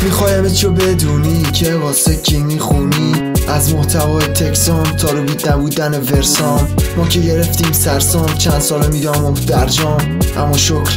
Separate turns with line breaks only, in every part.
میخوایم چو بدونی که واسه کی میخونی، از محتوای تکسام تا رو بیت نبودن ورسام. ما که گرفتیم سرسام، چند ساله میدام در جام. اما شکر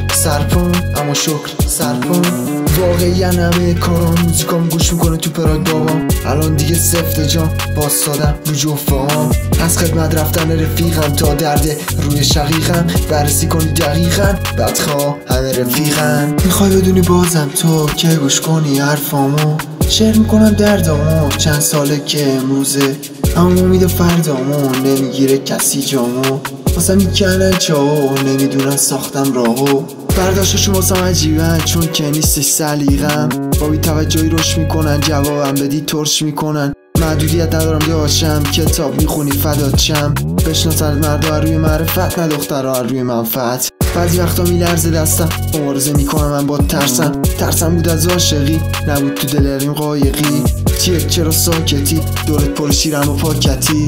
سرپام واقعی همه کارام. موزیکام گوش میکنه تو پراگ بابام. الان دیگه سفت جام باستادم رو جفام. از خدمت رفتن رفیقم تا درد روی شقیقم. بررسی کنی دقیقا بدخواه همه رفیقم. میخوای بدونی بازم تو که گوش کنی حرفامو. شعر میکنم دردامو، چند ساله که امروزه، اما امید فردامو نمیگیره کسی جامو. واسه میکنن چاو نمیدونن ساختم راهو. برداشتشون واسم عجیبن چون که نیستش سلیقم. با بی توجهی روش میکنن، جوابم بدی ترش میکنن. محدودیت ندارم داشتم، کتاب میخونی فدات شم. بشناسن مردا روی معرفت نه دخترها روی منفعت. بعضی وقتا میلرزه دستم، مبارزه میکنم من با ترسم بود از عاشقی، نبود تو دلریم قایقی. چرا ساکتی دورت پر شیرم و پاکتی.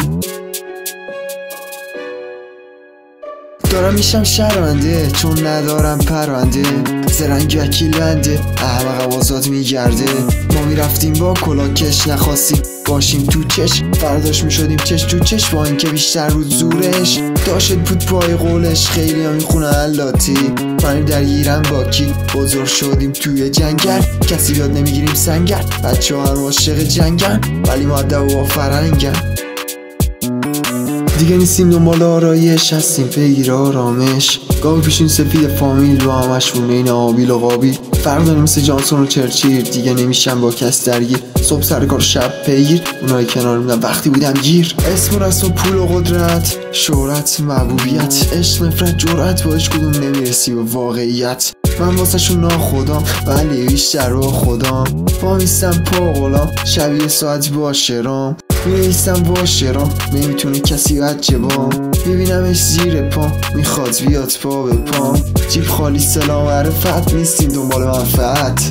دارم میشم شرمنده چون ندارم پرونده. زرنگ وکیل بنده احمق آزاد میگرده. ما میرفتیم با کلاکش، نخواستیم باشیم تو چش. فرداش میشدیم چش تو چش با اینکه بیشتر بود زورش. داشت بود پای قولش، خیلی ها میخونه علاتی. منیم درگیرم با کی، بزرگ شدیم توی جنگل. کسی یاد نمیگیریم سنگر، بچه ها هم عاشق جنگن ولی مؤدب و فرنگن. دیگه نیستیم دنبال آرایش، هستیم پیگیر آرامش. گاهی پیشین سفید فامیل با همش رونه این آبیل و قابیل. فرق داریم مثل جانسون و چرچیل، دیگه نمیشم با کس درگیر. صبح سر کار شب پیگیر، اونایی کنار میدن وقتی بودم گیر. اسم و رسم و پول و قدرت، شهرت محبوبیت، عشق نفرت جرأت، با هیچ کدوم نمیرسی به واقعیت. من واسه شون ناخدام ولی بیشتر با خودم. با میستم پا غلام، شبیه ساعت با شرام. میایستم با شرام، نمیتونه کسی بچه بام. میبینمش زیر پام، میخواد بیاد پا به پام. جیب خالی سلام عرفت، نیستیم دنبال منفعت.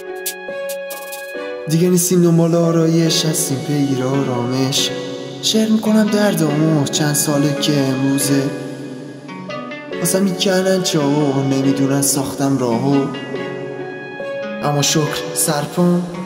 دیگه نیستیم دنبال آرایش، هستیم پیگیر آرامش. شعر میکنم دردامو، چند ساله که امروزه. واسه میکنن چاو نمیدونن ساختم راهو. اما شکر سرپام